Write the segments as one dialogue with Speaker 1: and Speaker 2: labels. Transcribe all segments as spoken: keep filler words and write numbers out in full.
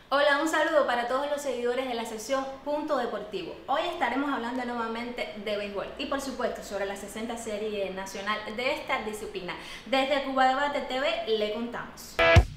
Speaker 1: Hola, un saludo para todos los seguidores de la sección Punto Deportivo. Hoy estaremos hablando nuevamente de béisbol y por supuesto sobre la sesenta Serie Nacional de esta disciplina. Desde Cuba Debate T V le contamos.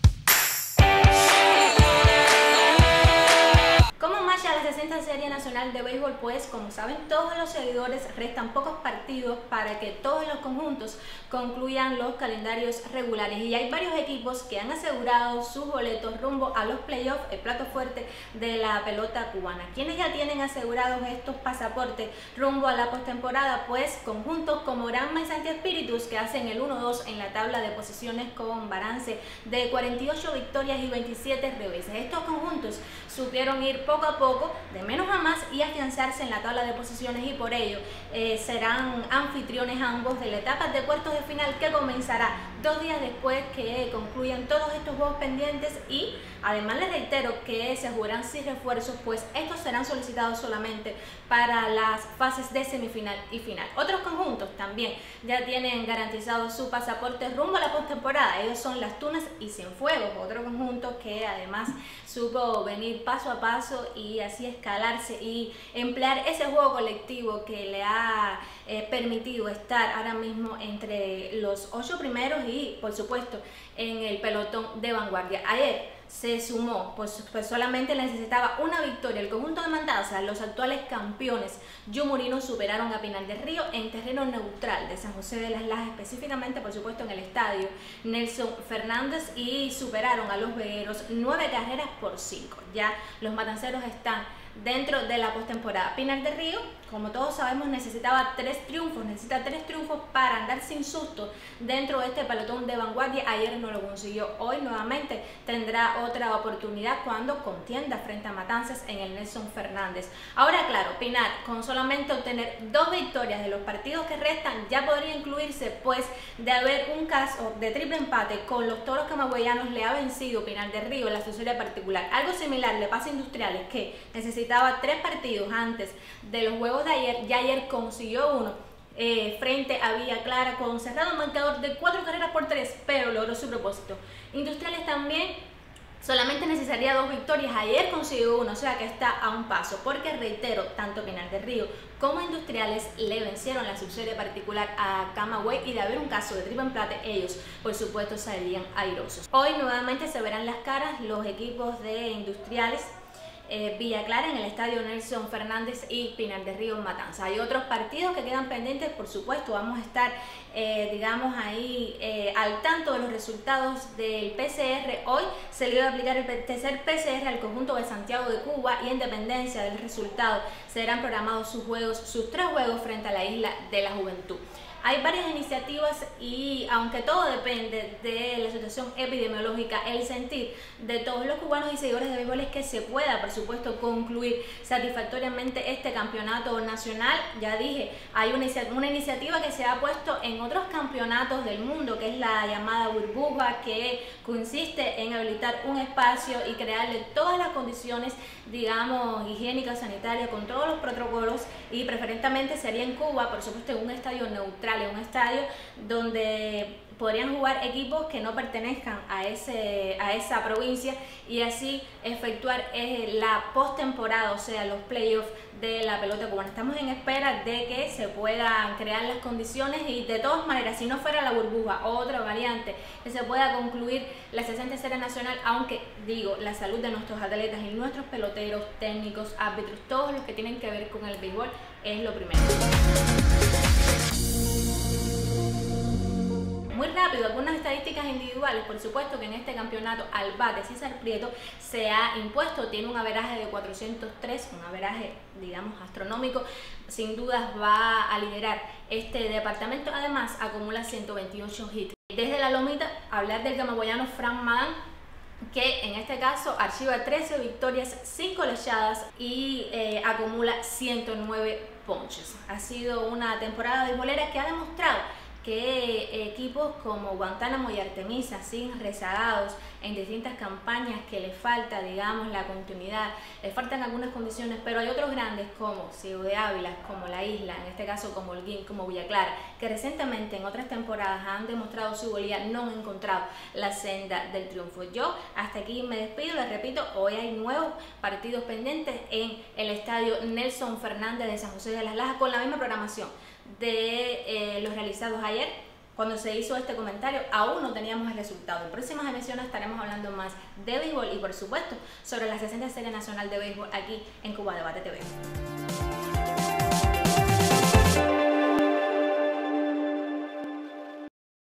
Speaker 1: ¿Cómo marcha la sesenta Serie Nacional de Béisbol? Pues como saben todos los seguidores, restan pocos partidos para que todos los conjuntos concluyan los calendarios regulares y hay varios equipos que han asegurado sus boletos rumbo a los playoffs, el plato fuerte de la pelota cubana. ¿Quiénes ya tienen asegurados estos pasaportes rumbo a la postemporada? Pues conjuntos como Granma y Santi Espíritus, que hacen el uno dos en la tabla de posiciones con balance de cuarenta y ocho victorias y veintisiete reveses. Estos conjuntos supieron ir poco a poco, de menos a más, y afianzarse en la tabla de posiciones y por ello eh, serán anfitriones ambos de la etapa de cuartos de final que comenzará dos días después que concluyan todos estos juegos pendientes. Y además les reitero que se jugarán sin refuerzos, pues estos serán solicitados solamente para las fases de semifinal y final. Otros conjuntos también ya tienen garantizado su pasaporte rumbo a la postemporada. Ellos son Las Tunas y Cienfuegos, otro conjunto que además supo venir paso a paso y así escalarse y emplear ese juego colectivo que le ha eh, permitido estar ahora mismo entre los ocho primeros y por supuesto en el pelotón de vanguardia. Ayer se sumó, pues, pues solamente necesitaba una victoria el conjunto de Mandaza. Los actuales campeones yumurinos superaron a Pinar del Río en terreno neutral de San José de las Lajas, específicamente por supuesto en el estadio Nelson Fernández, y superaron a los vegueros nueve carreras por cinco. Ya los matanceros están dentro de la postemporada. Pinar del Río, como todos sabemos, necesitaba tres triunfos, necesita tres triunfos para andar sin susto dentro de este pelotón de vanguardia. Ayer no lo consiguió, hoy nuevamente tendrá otra oportunidad cuando contienda frente a Matanzas en el Nelson Fernández. Ahora claro, Pinar con solamente obtener dos victorias de los partidos que restan ya podría incluirse, pues de haber un caso de triple empate con los Toros Camagüeyanos le ha vencido Pinar del Río en la sucesoria particular. Algo similar le pasa a Industriales, que necesitaba tres partidos antes de los juegos de ayer, ya ayer consiguió uno eh, frente a Villa Clara con cerrado marcador de cuatro carreras por tres, pero logró su propósito. Industriales también solamente necesitaría dos victorias, ayer consiguió uno, o sea que está a un paso, porque reitero, tanto Pinar del Río como Industriales le vencieron la subserie particular a Camagüey y de haber un caso de triple empate, ellos por supuesto saldrían airosos. Hoy nuevamente se verán las caras los equipos de Industriales, Eh, Villa Clara en el estadio Nelson Fernández y Pinar del Río Matanza. Hay otros partidos que quedan pendientes, por supuesto vamos a estar eh, digamos ahí eh, al tanto de los resultados del P C R. Hoy se le iba a aplicar el tercer P C R al conjunto de Santiago de Cuba y en dependencia del resultado serán programados sus juegos, sus tres juegos frente a la Isla de la Juventud. Hay varias iniciativas y aunque todo depende de la situación epidemiológica, el sentir de todos los cubanos y seguidores de béisbol es que se pueda, por supuesto, concluir satisfactoriamente este campeonato nacional. Ya dije, hay una, una iniciativa que se ha puesto en otros campeonatos del mundo, que es la llamada burbuja, que consiste en habilitar un espacio y crearle todas las condiciones, digamos, higiénicas, sanitarias, con todos los protocolos, y preferentemente sería en Cuba, por supuesto, en un estadio neutral, en un estadio donde podrían jugar equipos que no pertenezcan a, ese, a esa provincia y así efectuar eh, la postemporada, o sea, los playoffs de la pelota cubana. Estamos en espera de que se puedan crear las condiciones y de todas maneras, si no fuera la burbuja, otra variante, que se pueda concluir la sesenta Serie Nacional, aunque digo, la salud de nuestros atletas y nuestros peloteros, técnicos, árbitros, todos los que tienen que ver con el béisbol es lo primero. Muy rápido, algunas estadísticas individuales. Por supuesto que en este campeonato al bate César Prieto se ha impuesto, tiene un averaje de cuatrocientos tres, un averaje digamos astronómico, sin dudas va a liderar este departamento. Además acumula ciento veintiocho hits. Desde la lomita, hablar del camagüeyano Fran Madán, que en este caso archiva trece victorias, cinco lechadas y eh, acumula ciento nueve ponches. Ha sido una temporada beisbolera que ha demostrado que equipos como Guantánamo y Artemisa, sin rezagados en distintas campañas que le falta, digamos, la continuidad, le faltan algunas condiciones, pero hay otros grandes como Ciego de Ávila, como La Isla, en este caso como Holguín, como Villa Clara, que recientemente en otras temporadas han demostrado su valía, no han encontrado la senda del triunfo. Yo hasta aquí me despido, les repito, hoy hay nuevos partidos pendientes en el estadio Nelson Fernández de San José de las Lajas con la misma programación de eh, los realizados ayer. Cuando se hizo este comentario aún no teníamos el resultado. En próximas emisiones estaremos hablando más de béisbol y por supuesto sobre la sesenta Serie Nacional de Béisbol aquí en Cuba Debate T V.